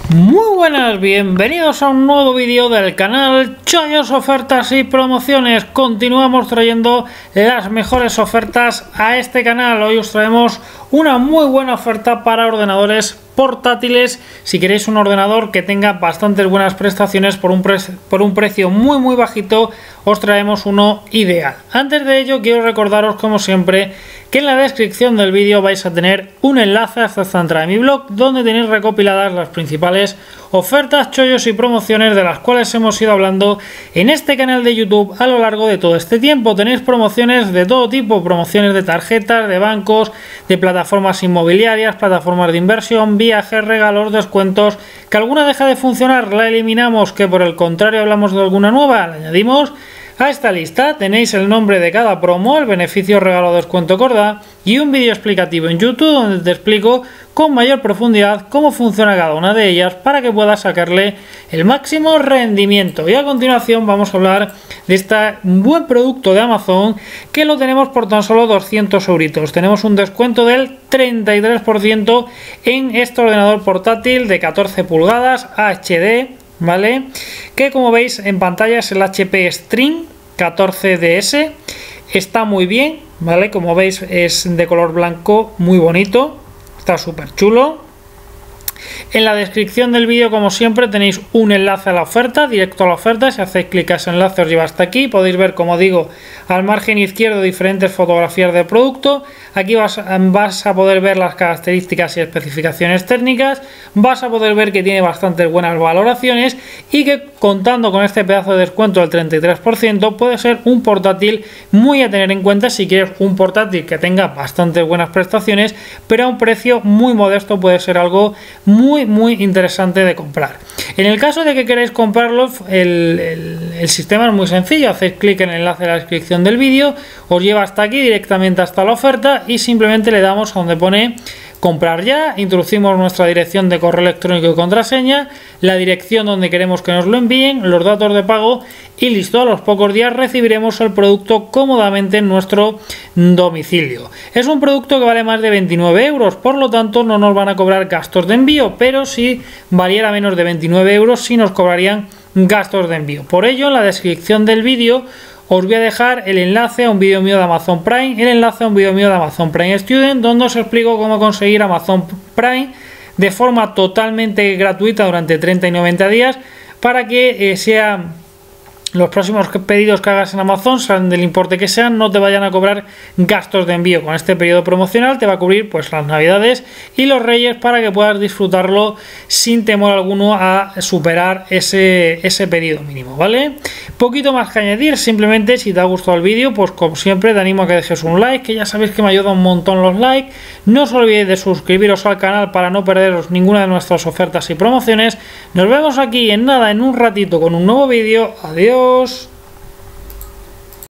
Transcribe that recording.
Muy buenas, bienvenidos a un nuevo vídeo del canal Chollos, Ofertas y Promociones. Continuamos trayendo las mejores ofertas a este canal. Hoy os traemos una muy buena oferta para ordenadores portátiles. Si queréis un ordenador que tenga bastantes buenas prestaciones por un precio muy bajito, os traemos uno ideal. Antes de ello, quiero recordaros, como siempre, que en la descripción del vídeo vais a tener un enlace hacia esta entrada de mi blog, donde tenéis recopiladas las principales ofertas, chollos y promociones de las cuales hemos ido hablando en este canal de YouTube a lo largo de todo este tiempo. Tenéis promociones de todo tipo, promociones de tarjetas, de bancos, de plataformas inmobiliarias, plataformas de inversión, viajes, regalos, descuentos. Que alguna deja de funcionar, la eliminamos, que por el contrario hablamos de alguna nueva, la añadimos. A esta lista tenéis el nombre de cada promo, el beneficio, regalo o descuento que os da, y un vídeo explicativo en YouTube donde te explico con mayor profundidad cómo funciona cada una de ellas para que puedas sacarle el máximo rendimiento. Y a continuación vamos a hablar de este buen producto de Amazon que lo tenemos por tan solo 200 euritos. Tenemos un descuento del 33% en este ordenador portátil de 14 pulgadas HD, ¿vale? Que como veis en pantalla es el HP Stream 14DS. Está muy bien, ¿vale? Como veis es de color blanco, muy bonito, está súper chulo. En la descripción del vídeo, como siempre, tenéis un enlace a la oferta, directo a la oferta. Si hacéis clic a ese enlace os lleva hasta aquí. Podéis ver, como digo, al margen izquierdo diferentes fotografías del producto. Aquí vas a poder ver las características y especificaciones técnicas. Vas a poder ver que tiene bastantes buenas valoraciones y que, contando con este pedazo de descuento del 33%, puede ser un portátil muy a tener en cuenta si quieres un portátil que tenga bastantes buenas prestaciones, pero a un precio muy modesto. Puede ser algo muy interesante de comprar. En el caso de que queráis comprarlo, el sistema es muy sencillo. Hacéis clic en el enlace de la descripción del vídeo, os lleva hasta aquí, directamente hasta la oferta, y simplemente le damos a donde pone comprar ya, introducimos nuestra dirección de correo electrónico y contraseña, la dirección donde queremos que nos lo envíen, los datos de pago y listo. A los pocos días recibiremos el producto cómodamente en nuestro domicilio. Es un producto que vale más de 29 euros, por lo tanto no nos van a cobrar gastos de envío, pero si valiera menos de 29 euros sí nos cobrarían gastos de envío. Por ello, en la descripción del vídeo os voy a dejar el enlace a un vídeo mío de Amazon Prime, el enlace a un vídeo mío de Amazon Prime Student, donde os explico cómo conseguir Amazon Prime de forma totalmente gratuita durante 30 y 90 días para que los próximos pedidos que hagas en Amazon, sean del importe que sean, no te vayan a cobrar gastos de envío. Con este periodo promocional te va a cubrir pues las navidades y los reyes para que puedas disfrutarlo sin temor alguno a superar ese pedido mínimo, ¿vale? Poquito más que añadir, simplemente si te ha gustado el vídeo, pues como siempre te animo a que dejes un like, que ya sabéis que me ayuda un montón los likes. No os olvidéis de suscribiros al canal para no perderos ninguna de nuestras ofertas y promociones. Nos vemos aquí en nada, en un ratito, con un nuevo vídeo. Adiós.